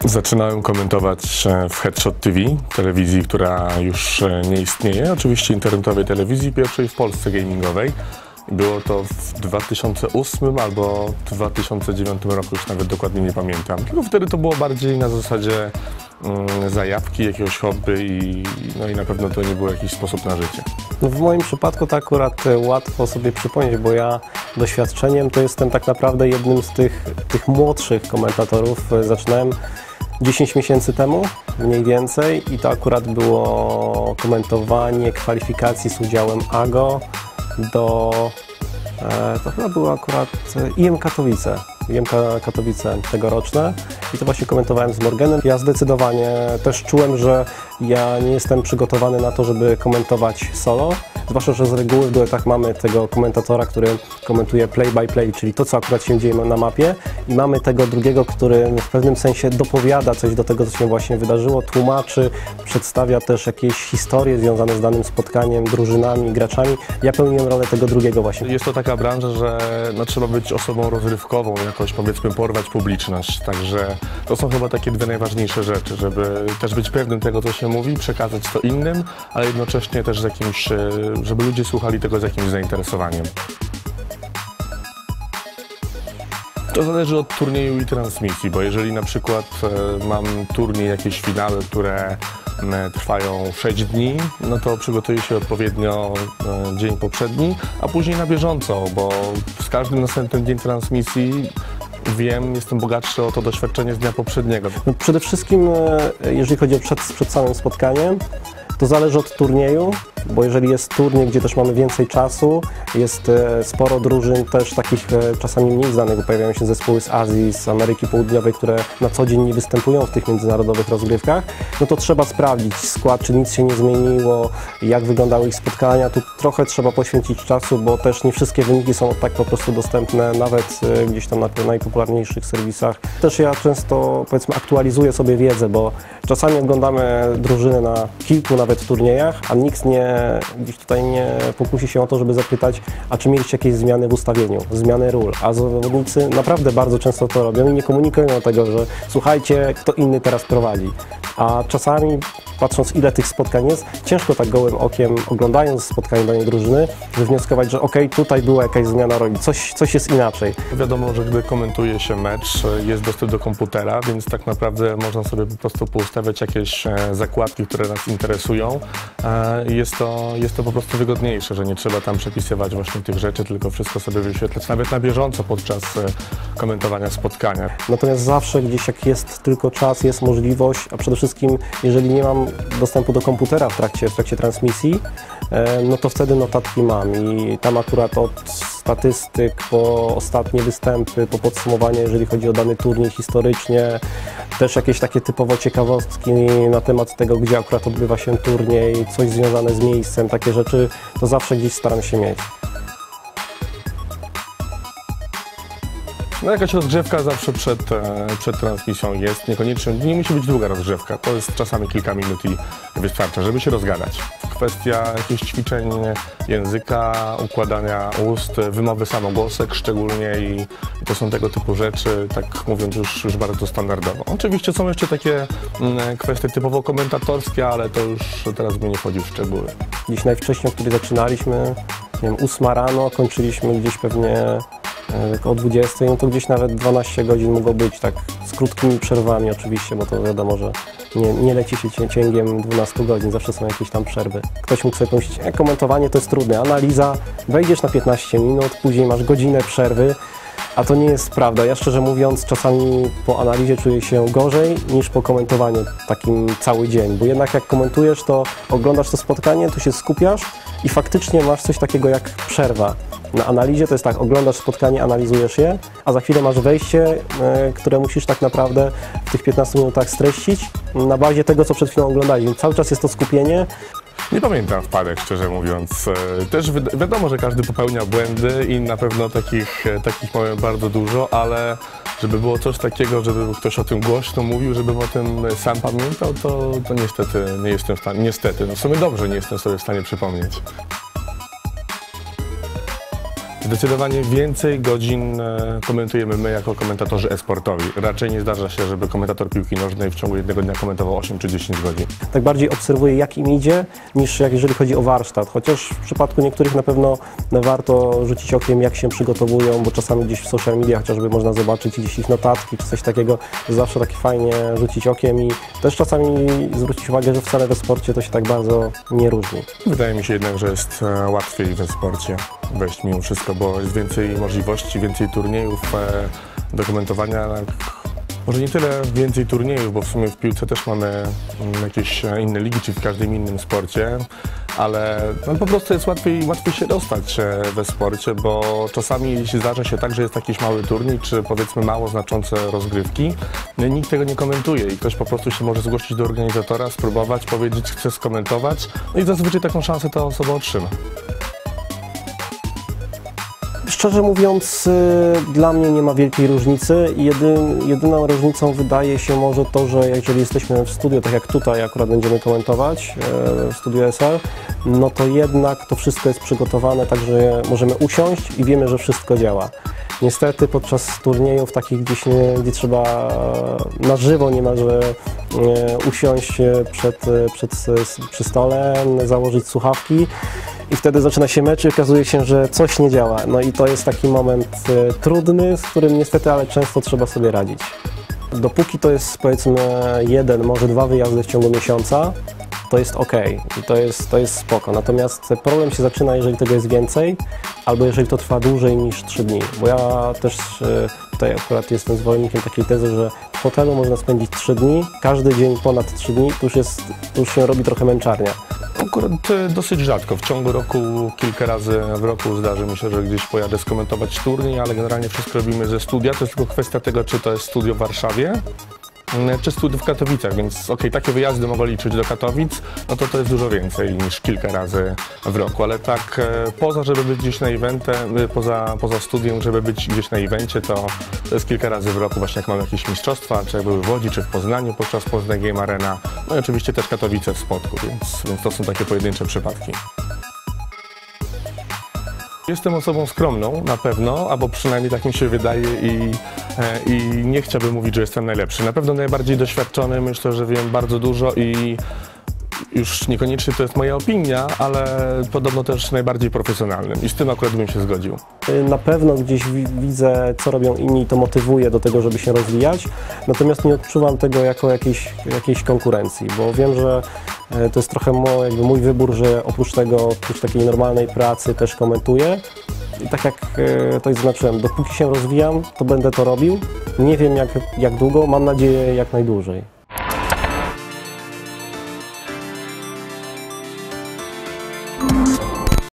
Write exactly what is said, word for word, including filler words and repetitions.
Zaczynałem komentować w Headshot T V, telewizji, która już nie istnieje, oczywiście internetowej telewizji, pierwszej w Polsce gamingowej. Było to w dwa tysiące ósmym albo dwa tysiące dziewiątym roku, już nawet dokładnie nie pamiętam. Tylko wtedy to było bardziej na zasadzie mm, zajawki, jakiegoś hobby i, no i na pewno to nie był jakiś sposób na życie. No w moim przypadku to akurat łatwo sobie przypomnieć, bo ja doświadczeniem to jestem tak naprawdę jednym z tych, tych młodszych komentatorów. Zaczynałem dziesięć miesięcy temu, mniej więcej, i to akurat było komentowanie kwalifikacji z udziałem A G O do, e, to chyba było akurat I M Katowice, I M Katowice tegoroczne, i to właśnie komentowałem z Morganem. Ja zdecydowanie też czułem, że ja nie jestem przygotowany na to, żeby komentować solo, zwłaszcza, że z reguły w duetach mamy tego komentatora, który komentuje play by play, czyli to, co akurat się dzieje na mapie, i mamy tego drugiego, który w pewnym sensie dopowiada coś do tego, co się właśnie wydarzyło, tłumaczy, przedstawia też jakieś historie związane z danym spotkaniem, drużynami, graczami. Ja pełniłem rolę tego drugiego właśnie. Jest to taka branża, że no, trzeba być osobą rozrywkową, jakoś powiedzmy porwać publiczność, także to są chyba takie dwie najważniejsze rzeczy, żeby też być pewnym tego, co się mówi, przekazać to innym, ale jednocześnie też z jakimś, żeby ludzie słuchali tego z jakimś zainteresowaniem. To zależy od turnieju i transmisji, bo jeżeli na przykład e, mam turniej, jakieś finały, które e, trwają sześć dni, no to przygotuję się odpowiednio e, dzień poprzedni, a później na bieżąco, bo z każdym następnym dniem transmisji wiem, jestem bogatszy o to doświadczenie z dnia poprzedniego. No przede wszystkim, jeżeli chodzi o przed, przed samym spotkaniem, to zależy od turnieju, bo jeżeli jest turniej, gdzie też mamy więcej czasu, jest sporo drużyn też takich czasami mniej znanych, bo pojawiają się zespoły z Azji, z Ameryki Południowej, które na co dzień nie występują w tych międzynarodowych rozgrywkach, no to trzeba sprawdzić skład, czy nic się nie zmieniło, jak wyglądały ich spotkania. Tu trochę trzeba poświęcić czasu, bo też nie wszystkie wyniki są tak po prostu dostępne, nawet gdzieś tam na najpopularniejszych serwisach. Też ja często, powiedzmy, aktualizuję sobie wiedzę, bo czasami oglądamy drużyny na kilku nawet turniejach, a nikt nie gdzieś tutaj nie pokusi się o to, żeby zapytać, a czy mieliście jakieś zmiany w ustawieniu, zmiany ról, a zawodnicy naprawdę bardzo często to robią i nie komunikują tego, że słuchajcie, kto inny teraz prowadzi. A czasami, patrząc ile tych spotkań jest, ciężko tak gołym okiem, oglądając spotkanie danej drużyny, wywnioskować, że okej, okay, tutaj była jakaś zmiana roli, coś, coś jest inaczej. Wiadomo, że gdy komentuje się mecz, jest dostęp do komputera, więc tak naprawdę można sobie po prostu poustawiać jakieś zakładki, które nas interesują. Jest to, jest to po prostu wygodniejsze, że nie trzeba tam przepisywać właśnie tych rzeczy, tylko wszystko sobie wyświetlać nawet na bieżąco podczas komentowania spotkania. Natomiast zawsze gdzieś jak jest tylko czas, jest możliwość, a przede wszystkim jeżeli nie mam dostępu do komputera w trakcie, w trakcie transmisji, no to wtedy notatki mam i tam akurat od statystyk po ostatnie występy, po podsumowania, jeżeli chodzi o dany turniej historycznie, też jakieś takie typowo ciekawostki na temat tego, gdzie akurat odbywa się turniej, coś związane z miejscem, takie rzeczy, to zawsze gdzieś staram się mieć. No jakaś rozgrzewka zawsze przed, przed transmisją jest, niekoniecznie, nie musi być długa rozgrzewka, to jest czasami kilka minut i wystarcza, żeby się rozgadać. Kwestia jakichś ćwiczeń języka, układania ust, wymowy samogłosek szczególnie i, i to są tego typu rzeczy, tak mówiąc już, już bardzo standardowo. Oczywiście są jeszcze takie mm, kwestie typowo komentatorskie, ale to już teraz bym nie wchodził w szczegóły. Dziś najwcześniej, kiedy zaczynaliśmy, nie wiem, ósma rano, kończyliśmy gdzieś pewnie o dwudziestej, no to gdzieś nawet dwanaście godzin mogło być, tak z krótkimi przerwami oczywiście, bo to wiadomo, że nie, nie leci się cięgiem dwunastu godzin, zawsze są jakieś tam przerwy. Ktoś mógł sobie pomyśleć, e, komentowanie to jest trudne, analiza, wejdziesz na piętnaście minut, później masz godzinę przerwy, a to nie jest prawda. Ja szczerze mówiąc czasami po analizie czuję się gorzej niż po komentowaniu takim cały dzień, bo jednak jak komentujesz, to oglądasz to spotkanie, tu się skupiasz i faktycznie masz coś takiego jak przerwa. Na analizie to jest tak, oglądasz spotkanie, analizujesz je, a za chwilę masz wejście, y, które musisz tak naprawdę w tych piętnastu minutach streścić na bazie tego, co przed chwilą oglądaliśmy. Cały czas jest to skupienie. Nie pamiętam wpadek, szczerze mówiąc. Też wi wiadomo, że każdy popełnia błędy i na pewno takich, takich mamy bardzo dużo, ale żeby było coś takiego, żeby ktoś o tym głośno mówił, żebym o tym sam pamiętał, to, to niestety nie jestem w stanie, niestety, no w sumie dobrze nie jestem sobie w stanie przypomnieć. Zdecydowanie więcej godzin e, komentujemy my jako komentatorzy e-sportowi. Raczej nie zdarza się, żeby komentator piłki nożnej w ciągu jednego dnia komentował osiem czy dziesięć godzin. Tak bardziej obserwuję, jak im idzie, niż jak jeżeli chodzi o warsztat. Chociaż w przypadku niektórych na pewno warto rzucić okiem, jak się przygotowują, bo czasami gdzieś w social mediach chociażby można zobaczyć gdzieś ich notatki czy coś takiego. Zawsze tak fajnie rzucić okiem i też czasami zwrócić uwagę, że wcale w sporcie to się tak bardzo nie różni. Wydaje mi się jednak, że jest e, łatwiej we sporcie wejść mimo wszystko, bo jest więcej możliwości, więcej turniejów e, do komentowania. Może nie tyle więcej turniejów, bo w sumie w piłce też mamy mm, jakieś e, inne ligi, czy w każdym innym sporcie, ale no, po prostu jest łatwiej, łatwiej się dostać e, we sporcie, bo czasami jeśli zdarza się tak, że jest jakiś mały turniej, czy powiedzmy mało znaczące rozgrywki, no, i nikt tego nie komentuje i ktoś po prostu się może zgłosić do organizatora, spróbować, powiedzieć, chce skomentować, no i zazwyczaj taką szansę ta osoba otrzyma. Szczerze mówiąc, y, dla mnie nie ma wielkiej różnicy. Jedyn, jedyną różnicą wydaje się może to, że jeżeli jesteśmy w studiu, tak jak tutaj akurat będziemy komentować, y, w studiu S L, no to jednak to wszystko jest przygotowane tak, że możemy usiąść i wiemy, że wszystko działa. Niestety podczas turniejów takich gdzieś, nie, gdzie trzeba na żywo niemalże y, usiąść przed, przed, przy stole, założyć słuchawki, i wtedy zaczyna się mecz i okazuje się, że coś nie działa. No i to jest taki moment e, trudny, z którym niestety, ale często trzeba sobie radzić. Dopóki to jest powiedzmy jeden, może dwa wyjazdy w ciągu miesiąca, to jest ok i to jest, to jest spoko. Natomiast problem się zaczyna, jeżeli tego jest więcej, albo jeżeli to trwa dłużej niż trzy dni. Bo ja też e, tutaj akurat jestem zwolennikiem takiej tezy, że w hotelu można spędzić trzy dni, każdy dzień ponad trzy dni, to już, jest, to już się robi trochę męczarnia. Akurat dosyć rzadko. W ciągu roku, kilka razy w roku zdarzy mi się, że gdzieś pojadę skomentować turniej, ale generalnie wszystko robimy ze studia. To jest tylko kwestia tego, czy to jest studio w Warszawie, czy studio w Katowicach, więc okej, takie wyjazdy mogę liczyć do Katowic, no to to jest dużo więcej niż kilka razy w roku, ale tak poza, żeby być gdzieś na eventem, poza, poza studiem, żeby być gdzieś na evencie, to, to jest kilka razy w roku, właśnie jak mamy jakieś mistrzostwa, czy jak były w Łodzi, czy w Poznaniu podczas Poznań Game Arena, no i oczywiście też Katowice w Spodku, więc, więc to są takie pojedyncze przypadki. Jestem osobą skromną, na pewno, albo przynajmniej tak mi się wydaje i, e, i nie chciałbym mówić, że jestem najlepszy. Na pewno najbardziej doświadczony, myślę, że wiem bardzo dużo i już niekoniecznie to jest moja opinia, ale podobno też najbardziej profesjonalnym i z tym akurat bym się zgodził. Na pewno gdzieś widzę, co robią inni i to motywuje do tego, żeby się rozwijać, natomiast nie odczuwam tego jako jakiejś, jakiejś konkurencji, bo wiem, że to jest trochę mój, jakby mój wybór, że oprócz tego, oprócz takiej normalnej pracy też komentuję. I tak jak to zaznaczyłem, dopóki się rozwijam, to będę to robił. Nie wiem jak, jak długo, mam nadzieję jak najdłużej.